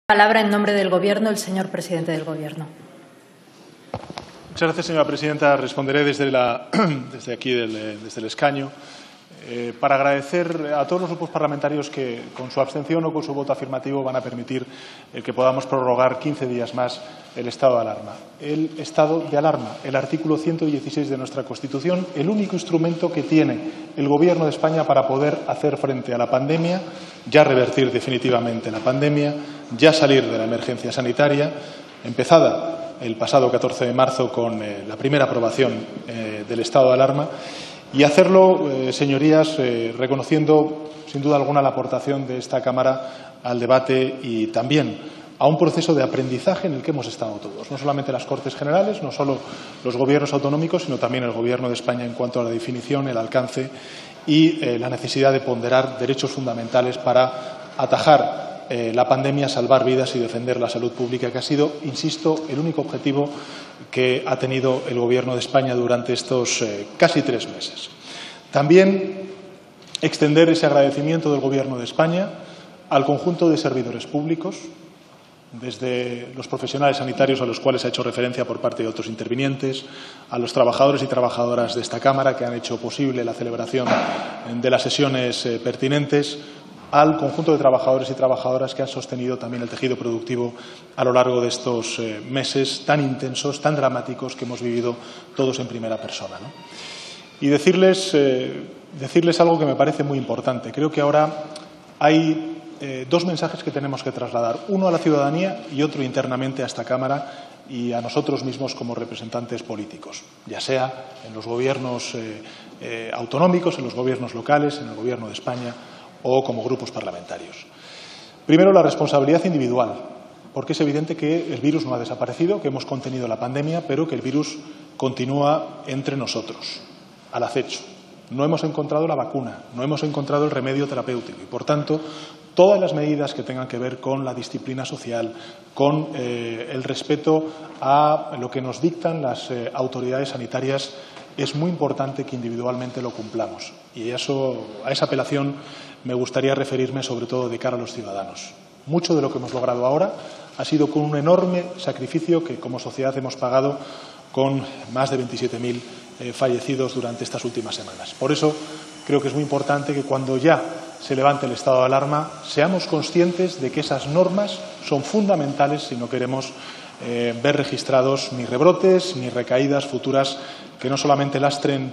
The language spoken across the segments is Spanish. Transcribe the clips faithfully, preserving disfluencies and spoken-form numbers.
Palabra en nombre del Gobierno el señor presidente del Gobierno. Muchas gracias, señora presidenta. Responderé desde, la, desde aquí, del, desde el escaño, eh, para agradecer a todos los grupos parlamentarios que, con su abstención o con su voto afirmativo, van a permitir el que podamos prorrogar quince días más el estado de alarma. El estado de alarma, el artículo ciento dieciséis de nuestra Constitución, el único instrumento que tiene el Gobierno de España para poder hacer frente a la pandemia, ya revertir definitivamente la pandemia, ya salir de la emergencia sanitaria, empezada el pasado catorce de marzo con eh, la primera aprobación eh, del estado de alarma, y hacerlo, eh, señorías, eh, reconociendo sin duda alguna la aportación de esta Cámara al debate y también a un proceso de aprendizaje en el que hemos estado todos, no solamente las Cortes Generales, no solo los gobiernos autonómicos, sino también el Gobierno de España en cuanto a la definición, el alcance y eh, la necesidad de ponderar derechos fundamentales para atajar Eh, la pandemia, salvar vidas y defender la salud pública, que ha sido, insisto, el único objetivo que ha tenido el Gobierno de España durante estos eh, casi tres meses. También extender ese agradecimiento del Gobierno de España al conjunto de servidores públicos, desde los profesionales sanitarios a los cuales ha hecho referencia por parte de otros intervinientes, a los trabajadores y trabajadoras de esta Cámara que han hecho posible la celebración de las sesiones eh, pertinentes, al conjunto de trabajadores y trabajadoras que han sostenido también el tejido productivo a lo largo de estos eh, meses tan intensos, tan dramáticos que hemos vivido todos en primera persona, ¿no? Y decirles, eh, decirles algo que me parece muy importante. Creo que ahora hay eh, dos mensajes que tenemos que trasladar, uno a la ciudadanía y otro internamente a esta Cámara y a nosotros mismos como representantes políticos, ya sea en los gobiernos eh, eh, autonómicos, en los gobiernos locales, en el Gobierno de España o como grupos parlamentarios. Primero, la responsabilidad individual, porque es evidente que el virus no ha desaparecido, que hemos contenido la pandemia, pero que el virus continúa entre nosotros, al acecho. No hemos encontrado la vacuna, no hemos encontrado el remedio terapéutico y, por tanto, todas las medidas que tengan que ver con la disciplina social, con eh, el respeto a lo que nos dictan las eh, autoridades sanitarias, es muy importante que individualmente lo cumplamos. Y eso, a esa apelación me gustaría referirme sobre todo de cara a los ciudadanos. Mucho de lo que hemos logrado ahora ha sido con un enorme sacrificio que como sociedad hemos pagado con más de veintisiete mil eh, fallecidos durante estas últimas semanas. Por eso creo que es muy importante que cuando ya se levante el estado de alarma seamos conscientes de que esas normas son fundamentales si no queremos eh, ver registrados ni rebrotes ni recaídas futuras que no solamente lastren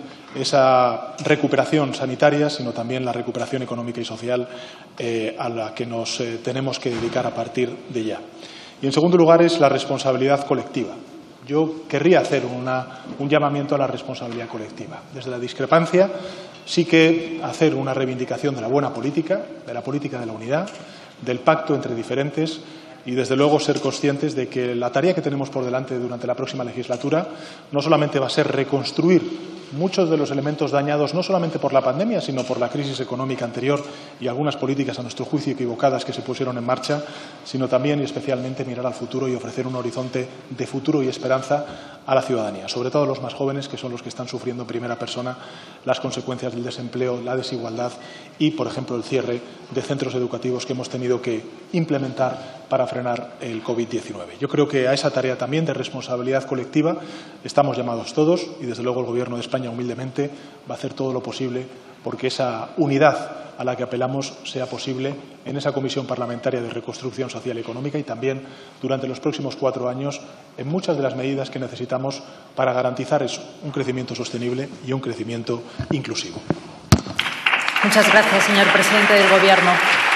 esa recuperación sanitaria, sino también la recuperación económica y social eh, a la que nos eh, tenemos que dedicar a partir de ya. Y, en segundo lugar, es la responsabilidad colectiva. Yo querría hacer una, un llamamiento a la responsabilidad colectiva. Desde la discrepancia, sí que hacer una reivindicación de la buena política, de la política de la unidad, del pacto entre diferentes y, desde luego, ser conscientes de que la tarea que tenemos por delante durante la próxima legislatura no solamente va a ser reconstruir muchos de los elementos dañados no solamente por la pandemia, sino por la crisis económica anterior y algunas políticas, a nuestro juicio, equivocadas que se pusieron en marcha, sino también y especialmente mirar al futuro y ofrecer un horizonte de futuro y esperanza a la ciudadanía, sobre todo a los más jóvenes, que son los que están sufriendo en primera persona las consecuencias del desempleo, la desigualdad y, por ejemplo, el cierre de centros educativos que hemos tenido que implementar para frenar el COVID diecinueve. Yo creo que a esa tarea también de responsabilidad colectiva estamos llamados todos y, desde luego, el Gobierno de España humildemente va a hacer todo lo posible porque esa unidad a la que apelamos sea posible en esa Comisión Parlamentaria de Reconstrucción Social y Económica y también durante los próximos cuatro años en muchas de las medidas que necesitamos para garantizar eso, un crecimiento sostenible y un crecimiento inclusivo. Muchas gracias, señor presidente del Gobierno.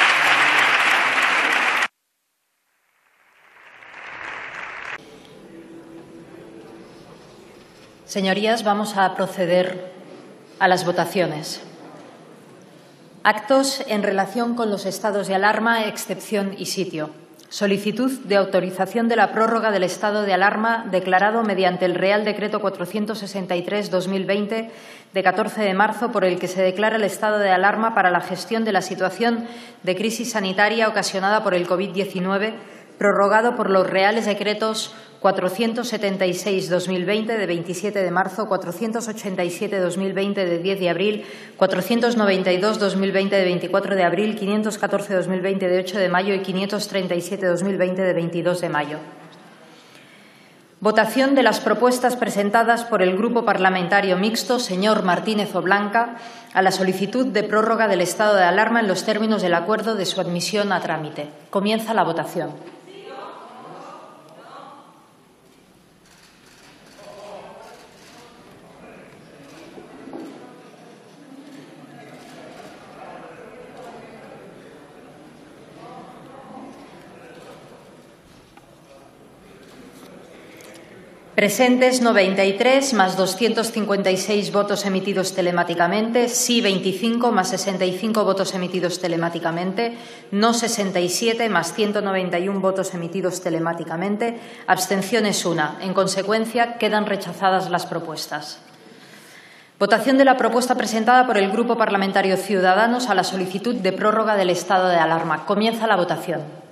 Señorías, vamos a proceder a las votaciones. Actos en relación con los estados de alarma, excepción y sitio. Solicitud de autorización de la prórroga del estado de alarma declarado mediante el Real Decreto cuatrocientos sesenta y tres barra dos mil veinte de catorce de marzo por el que se declara el estado de alarma para la gestión de la situación de crisis sanitaria ocasionada por el COVID diecinueve prorrogado por los Reales Decretos cuatrocientos setenta y seis barra dos mil veinte de veintisiete de marzo, cuatrocientos ochenta y siete barra dos mil veinte de diez de abril, cuatrocientos noventa y dos barra dos mil veinte de veinticuatro de abril, quinientos catorce barra dos mil veinte de ocho de mayo y quinientos treinta y siete barra dos mil veinte de veintidós de mayo. Votación de las propuestas presentadas por el Grupo Parlamentario Mixto, señor Martínez Oblanca, a la solicitud de prórroga del estado de alarma en los términos del acuerdo de su admisión a trámite. Comienza la votación. Presentes noventa y tres más doscientos cincuenta y seis votos emitidos telemáticamente, sí veinticinco más sesenta y cinco votos emitidos telemáticamente, no sesenta y siete más ciento noventa y uno votos emitidos telemáticamente, abstenciones una. En consecuencia, quedan rechazadas las propuestas. Votación de la propuesta presentada por el Grupo Parlamentario Ciudadanos a la solicitud de prórroga del estado de alarma. Comienza la votación.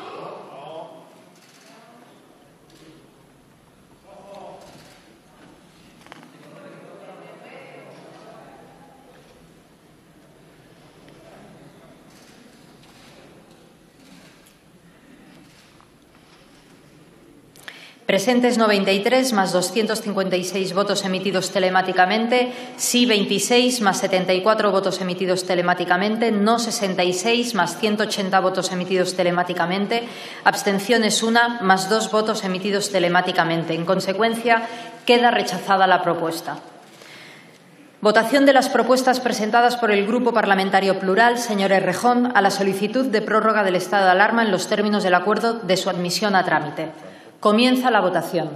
Presentes noventa y tres más doscientos cincuenta y seis votos emitidos telemáticamente, sí veintiséis más setenta y cuatro votos emitidos telemáticamente, no sesenta y seis más ciento ochenta votos emitidos telemáticamente, abstenciones una más dos votos emitidos telemáticamente. En consecuencia, queda rechazada la propuesta. Votación de las propuestas presentadas por el Grupo Parlamentario Plural, señor Errejón, a la solicitud de prórroga del estado de alarma en los términos del acuerdo de su admisión a trámite. Comienza la votación.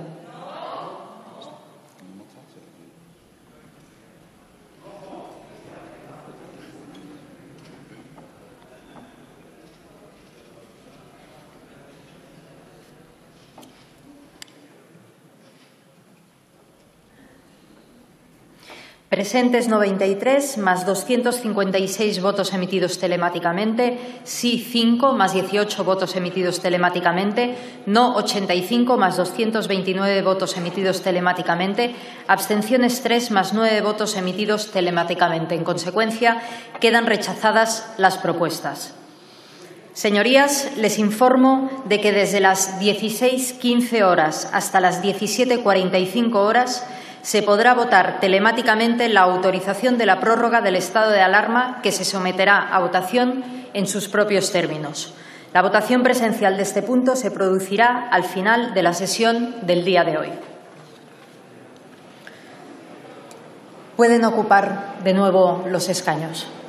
Presentes noventa y tres más doscientos cincuenta y seis votos emitidos telemáticamente, sí cinco más dieciocho votos emitidos telemáticamente, no ochenta y cinco más doscientos veintinueve votos emitidos telemáticamente, abstenciones tres más nueve votos emitidos telemáticamente. En consecuencia, quedan rechazadas las propuestas. Señorías, les informo de que desde las dieciséis quince horas hasta las diecisiete cuarenta y cinco horas se podrá votar telemáticamente la autorización de la prórroga del estado de alarma, que se someterá a votación en sus propios términos. La votación presencial de este punto se producirá al final de la sesión del día de hoy. Pueden ocupar de nuevo los escaños.